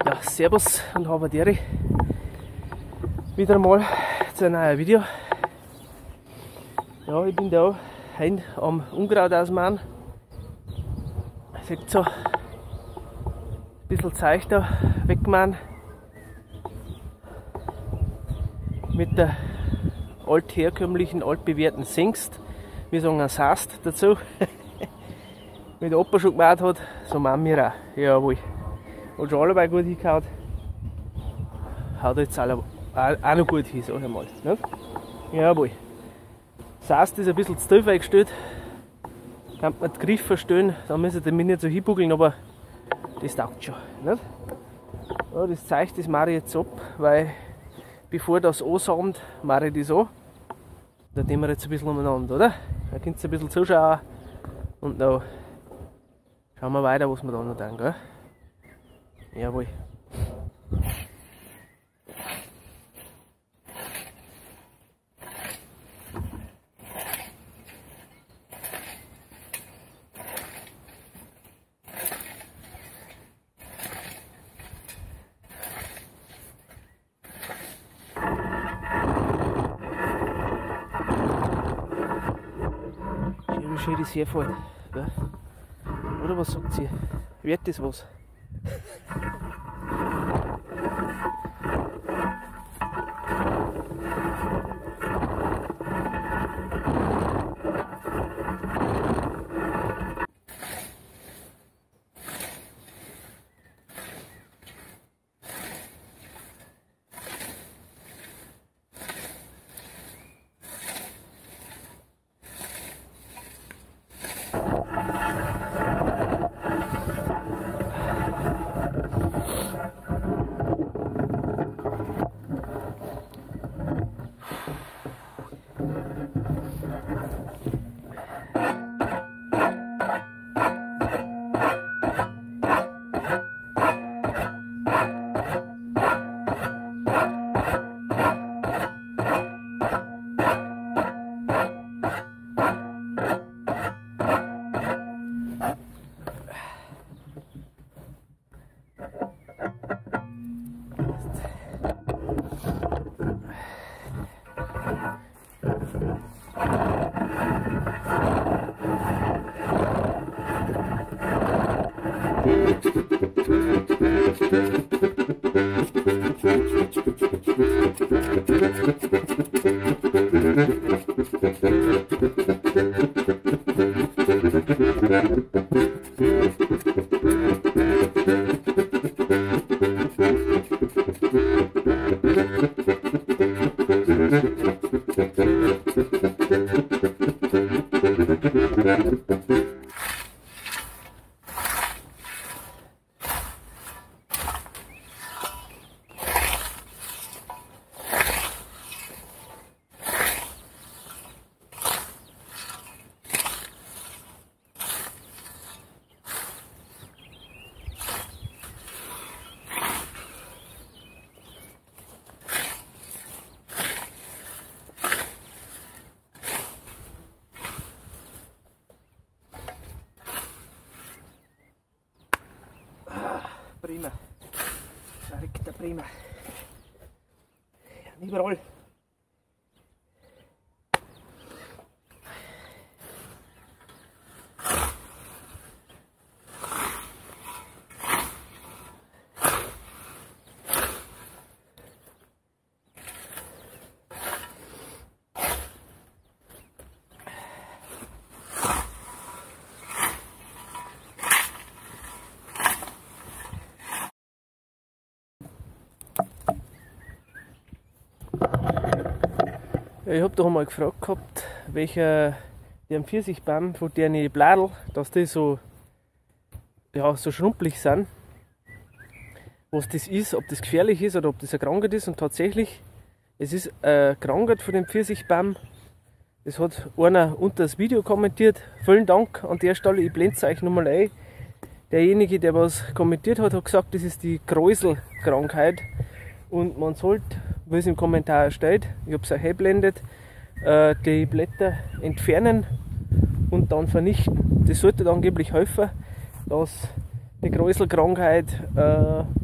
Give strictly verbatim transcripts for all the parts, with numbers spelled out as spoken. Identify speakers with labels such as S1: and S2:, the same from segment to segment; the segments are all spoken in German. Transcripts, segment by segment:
S1: Ja, servus und habaderi. Wieder mal zu einem neuen Video. Ja, ich bin da heute am Unkraut ausmachen. Seht so, ein bisschen Zeug da wegmachen. Mit der altherkömmlichen, altbewährten Singst. Wir sagen ein Sast dazu. Wie der Opa schon gemacht hat, so machen wir auch. Jawohl. Hat schon allebei gut hingehauen. Haut jetzt alle, auch, auch noch gut hin, sag ich mal. Nicht? Jawohl. Sast ist ein bisschen zu tief eingestellt. Kann man den Griff verstellen, da müssen wir nicht so hinbuckeln, aber das taugt schon. Nicht? Ja, das zeigt, das mache ich jetzt ab, weil bevor das ansamt, mache ich das an. Da nehmen wir jetzt ein bisschen umeinander, oder? Da könnt ihr ein bisschen zuschauen und dann schauen wir weiter, was wir da noch tun, gell? Jawohl. Schön, wie schön das herfällt, gell? Oder was sagt sie? Wird das was? Prima. Verrückter Prima. Ja, überall. Ich habe doch einmal gefragt gehabt, welcher der Pfirsichbaum von deren Bladel, dass die so, ja, so schrumpelig sind, was das ist, ob das gefährlich ist oder ob das eine Krankheit ist. Und tatsächlich, es ist eine Krankheit von dem Pfirsichbaum. Das hat einer unter das Video kommentiert. Vielen Dank an der Stelle, ich blende es euch nochmal ein. Derjenige, der was kommentiert hat, hat gesagt, das ist die Kräuselkrankheit. Und man sollte, wie es im Kommentar steht, ich habe es auch eingeblendet, äh, die Blätter entfernen und dann vernichten. Das sollte angeblich helfen, dass die Kräuselkrankheit äh,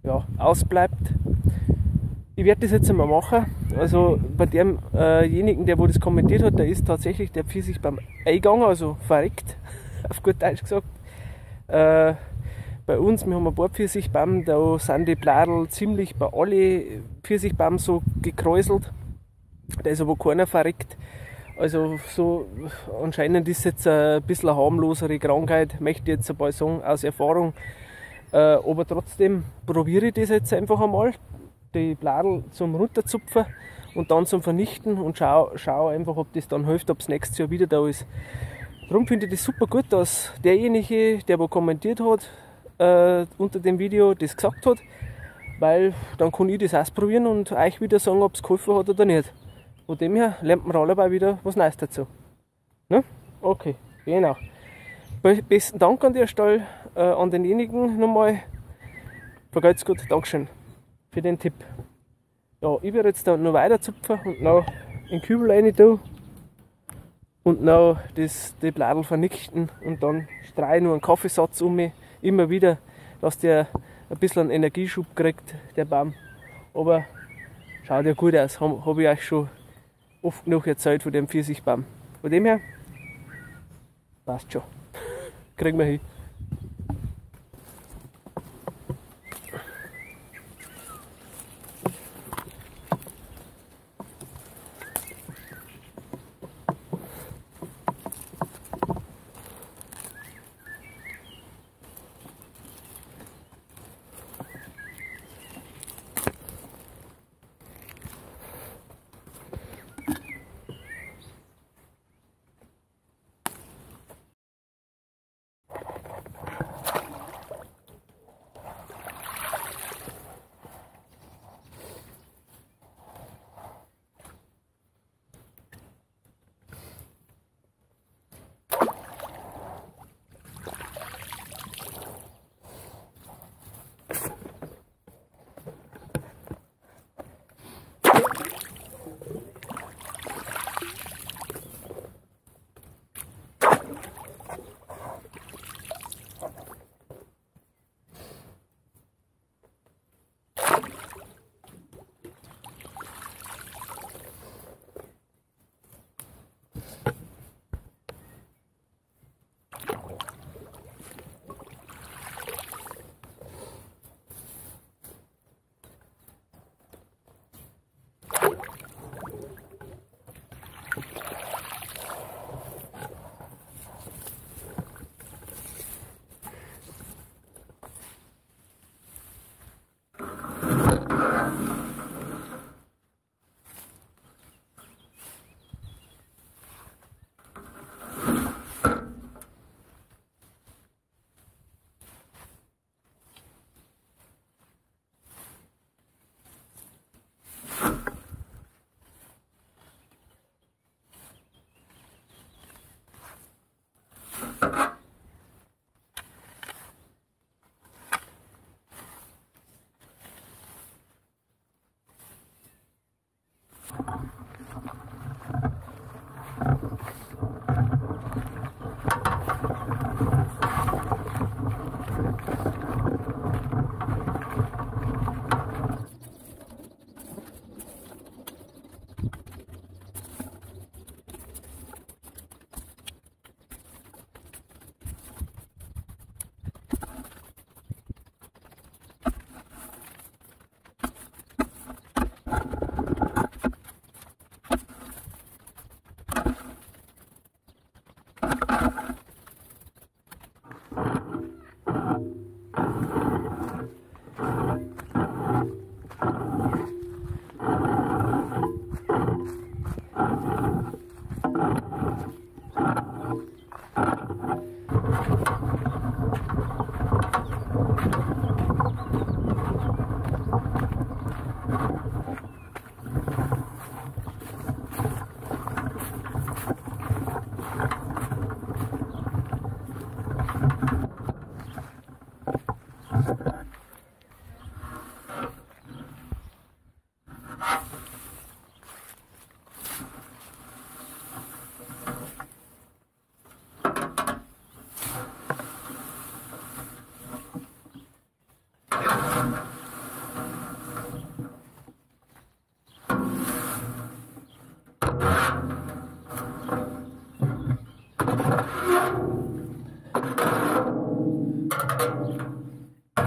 S1: ja, ausbleibt. Ich werde das jetzt einmal machen. Also bei demjenigen, äh der wo das kommentiert hat, da ist tatsächlich der Pfirsichbaum eingegangen, also verreckt, auf gut Deutsch gesagt. Äh, bei uns, wir haben ein paar Pfirsichbaum, da sind die Bladel ziemlich bei allen Pfirsichbaum so gekräuselt. Da ist aber keiner verreckt. Also so anscheinend ist jetzt ein bisschen eine harmlosere Krankheit, möchte ich jetzt ein paar sagen, aus Erfahrung. Äh, aber trotzdem probiere ich das jetzt einfach einmal, die Bladel zum Runterzupfen und dann zum Vernichten und schau, schau einfach, ob das dann hilft, ob das nächstes Jahr wieder da ist. Darum finde ich das super gut, dass derjenige, der wo kommentiert hat, äh, unter dem Video das gesagt hat, weil dann kann ich das ausprobieren und euch wieder sagen, ob es geholfen hat oder nicht. Von dem her lernt man alle wieder was Neues dazu. Ne? Okay, genau. Besten Dank an der Stelle äh, an denjenigen nochmal. Vergeht's gut, Dankeschön für den Tipp. Ja, ich werde jetzt da noch weiter zupfen und noch in den Kübel rein tun und noch das, die Bladel vernichten und dann streue ich nur einen Kaffeesatz um mich, immer wieder, dass der ein bisschen einen Energieschub kriegt, der Baum. Aber schaut ja gut aus, habe hab ich euch schon oft genug erzählt von dem Pfirsichbaum. Von dem her, passt schon. Kriegen wir hin.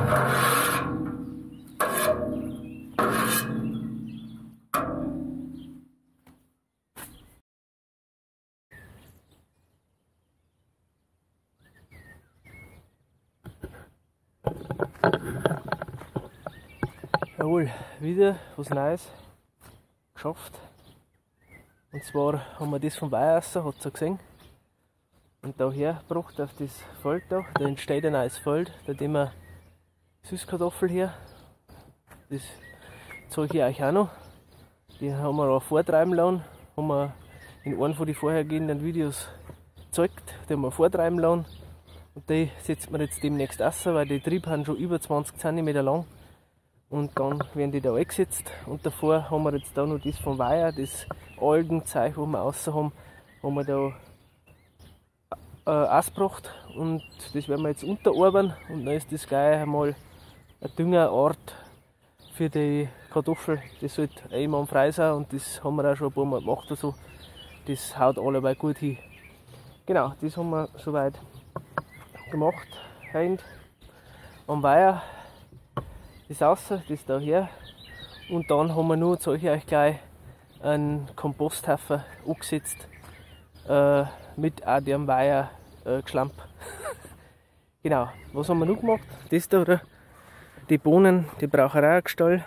S1: Jawohl, wieder was Neues geschafft. Und zwar haben wir das vom Weihwasser, hat ihr gesehen. Und da hergebracht auf das Feld da. Da entsteht ein neues Feld, da haben wir Süßkartoffel her. Das zeige ich euch auch noch. Die haben wir auch vortreiben lassen. Haben wir in einem von den vorhergehenden Videos gezeigt. Die haben wir vortreiben lassen. Und die setzen wir jetzt demnächst aus, weil die Triebe haben schon über zwanzig Zentimeter lang. Und dann werden die da eingesetzt. Und davor haben wir jetzt da noch das vom Weiher, das Algenzeug, wo wir außen haben, haben wir da äh, ausgebracht. Und das werden wir jetzt unterarbeiten. Und dann ist das gleich einmal ein Düngerort für die Kartoffel. Das sollte einwandfrei sein und das haben wir auch schon ein paar Mal gemacht. Also das haut allebei gut hin. Genau, das haben wir soweit gemacht. Heute am Weiher. Das außer, das da her. Und dann haben wir nur, zeige ich euch gleich, einen Komposthaufen angesetzt. Äh, mit auch dem Weiher äh, Geschlamp. Genau, was haben wir noch gemacht? Das da, oder? Die Bohnen, die brauchen auch einen Gestall.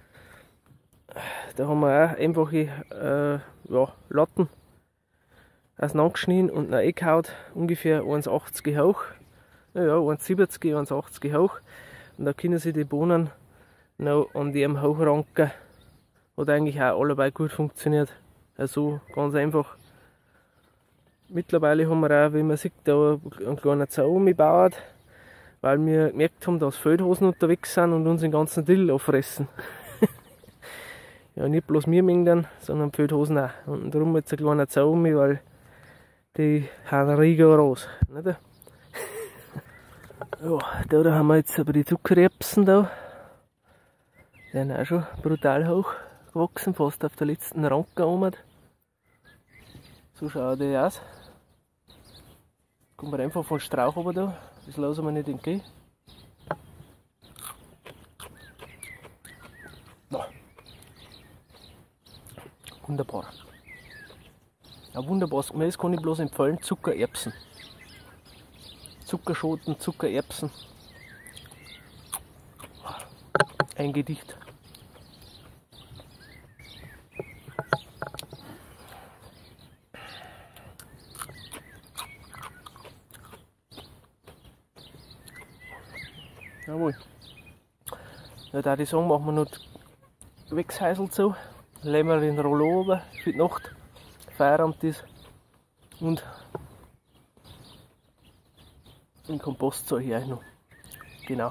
S1: Da haben wir auch einfache äh, ja, Latten auseinandergeschnitten und eine Eckhaut, ungefähr eins Komma achtzig hoch. Naja, eins Komma siebzig, eins Komma achtzig hoch. Und da können sie die Bohnen noch an dem hochranken. Hat eigentlich auch allebei gut funktioniert. Also ganz einfach. Mittlerweile haben wir auch, wie man sieht, da einen kleinen Zaun gebaut, weil wir gemerkt haben, dass Feldhasen unterwegs sind und uns den ganzen Dill auffressen. Ja, nicht bloß wir mengen, sondern die Feldhasen auch. Und darum jetzt ein kleiner Zaun, weil die haben rigoros. Nicht? Ja, da, da haben wir jetzt aber die Zuckererbsen da. Die sind auch schon brutal hoch gewachsen, fast auf der letzten Ranke oben. So schauen die aus. Kommen wir einfach von Strauch runter da, das lassen wir nicht entgehen. Ja. Wunderbar. Ein wunderbares Gemüse kann ich bloß empfehlen, Zuckererbsen. Zuckerschoten, Zuckererbsen. Ein Gedicht. Jawohl. Ja, da ich sagen, machen wir noch die Wechshäusel zu. Legen wir den Rollo oben für die Nacht. Feierabend ist. Und den Kompost so hier noch. Genau.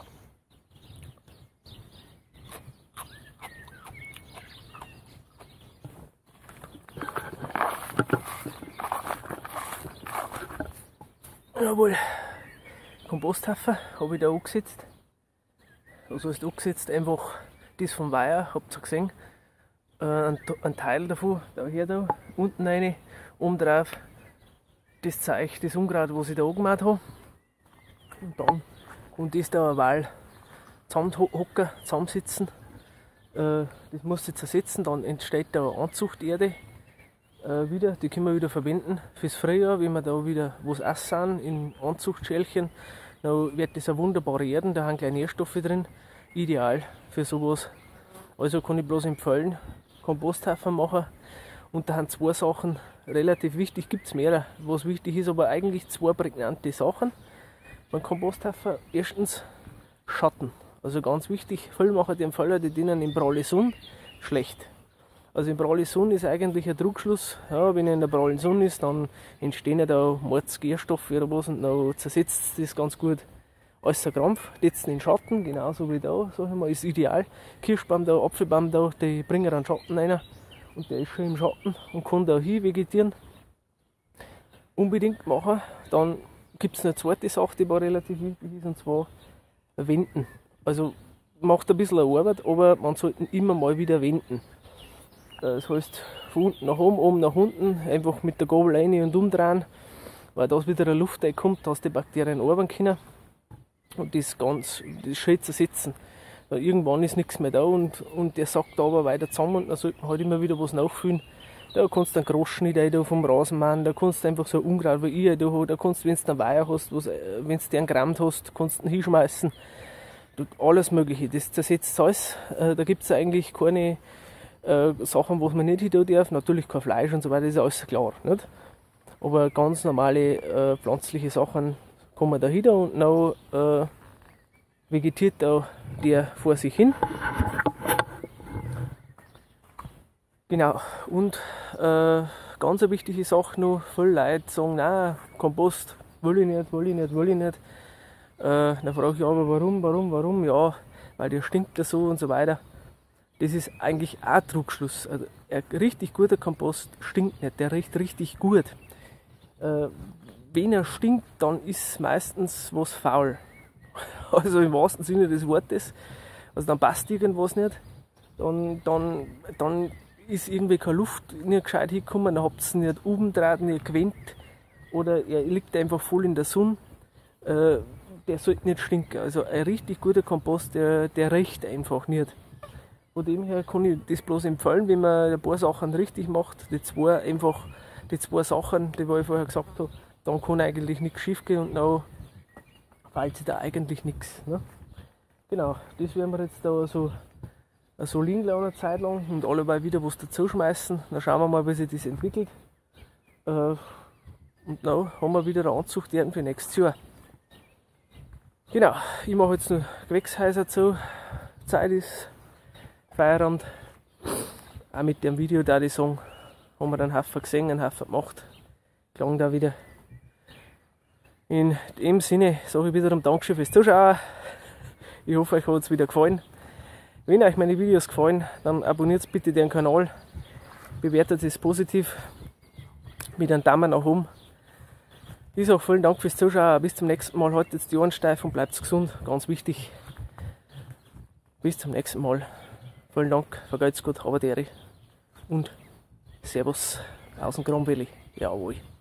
S1: Jawohl. Komposthaufen habe ich da angesetzt. Also ist angesetzt einfach das vom Weiher, habt ihr gesehen. Äh, ein, ein Teil davon, da hier da, unten rein, oben drauf das Zeug, das Unkraut, was ich da angemacht habe. Und dann und das da eine Wahl zusammenhocken, zusammensitzen. Äh, das muss jetzt ersetzen, dann entsteht da eine Anzuchterde äh, wieder, die können wir wieder verwenden fürs Frühjahr, wenn wir da wieder was essen in Anzuchtschälchen. Dann wird das eine wunderbare Erden, da haben kleine Nährstoffe drin, ideal für sowas. Also kann ich bloß empfehlen, Komposthaufen machen. Und da haben zwei Sachen relativ wichtig, gibt es mehrere, was wichtig ist, aber eigentlich zwei prägnante Sachen. Beim Komposthaufen erstens Schatten, also ganz wichtig, viele machen den Fehler, die dienen in pralle Sonne schlecht. Also in pralle Sonne ist eigentlich ein Druckschluss, ja, wenn er in der prallen Sonne ist, dann entstehen ja da Mordsgärstoffe oder was und dann zersetzt das ganz gut. Alles ein Krampf, jetzt in Schatten, genauso wie da, sag ich mal, ist ideal. Kirschbaum da, Apfelbaum da, die bringen einen Schatten rein und der ist schon im Schatten und kann da hin vegetieren. Unbedingt machen. Dann gibt es eine zweite Sache, die war relativ wichtig ist, und zwar wenden. Also macht ein bisschen Arbeit, aber man sollte immer mal wieder wenden. Das heißt, von unten nach oben, oben nach unten, einfach mit der Gabel rein und umdrehen, weil da wieder eine Luft reinkommt, dass die Bakterien arbeiten können. und das ganz, das schön zu setzen. Weil irgendwann ist nichts mehr da und, und der sackt aber weiter zusammen und dann sollte man halt immer wieder was nachfüllen. Da kannst du einen Groschnitt da vom Rasenmann, da kannst du einfach so ein Unkraut wie ich da habe, da kannst du, wenn du einen Weiher hast, wenn du den gerammt hast, kannst du ihn hinschmeißen. Alles Mögliche, das zersetzt alles. Da gibt es eigentlich keine äh, Sachen, was man nicht hin tun darf. Natürlich kein Fleisch und so weiter, ist ja alles klar. Nicht? Aber ganz normale äh, pflanzliche Sachen kann man da hin und dann äh, vegetiert da der vor sich hin. Genau, und äh, ganz eine wichtige Sache noch, viele Leute sagen, nein, Kompost will ich nicht, will ich nicht, will ich nicht. Äh, dann frage ich aber, warum, warum, warum? Ja, weil der stinkt ja so und so weiter. Das ist eigentlich auch ein Trugschluss. Also, ein richtig guter Kompost stinkt nicht, der riecht richtig gut. Äh, wenn er stinkt, dann ist meistens was faul. Also im wahrsten Sinne des Wortes. Also dann passt irgendwas nicht. Dann, dann, dann ist irgendwie keine Luft nicht gescheit hingekommen, dann habt ihr es nicht oben draht, nicht gewendet. Oder er liegt einfach voll in der Sonne. Äh, der sollte nicht stinken. Also ein richtig guter Kompost, der, der riecht einfach nicht. Von dem her kann ich das bloß empfehlen, wenn man ein paar Sachen richtig macht, die zwei einfach, die zwei Sachen, die ich vorher gesagt habe, dann kann eigentlich nichts schief gehen und dann fällt sich da eigentlich nichts. Ne? Genau, das werden wir jetzt da so, so liegen lassen eine Zeit lang und allebei wieder was dazu schmeißen. Dann schauen wir mal, wie sich das entwickelt. Äh, und dann haben wir wieder eine Anzucht für nächstes Jahr. Genau, ich mache jetzt noch Gewächshäuser zu. Zeit ist Feierabend. Auch mit dem Video, da ich sagen, haben wir dann einen Haufen gesehen, einen Haufen gemacht. Klang da wieder. In dem Sinne sage ich wiederum Dankeschön fürs Zuschauen. Ich hoffe, euch hat es wieder gefallen. Wenn euch meine Videos gefallen, dann abonniert bitte den Kanal. Bewertet es positiv mit einem Daumen nach oben. Ich sage vielen Dank fürs Zuschauen. Bis zum nächsten Mal. Haltet die Ohren steif und bleibt gesund. Ganz wichtig. Bis zum nächsten Mal. Vielen Dank. Vergeht's gut. Aber und Servus aus dem Kronwilli. Jawohl.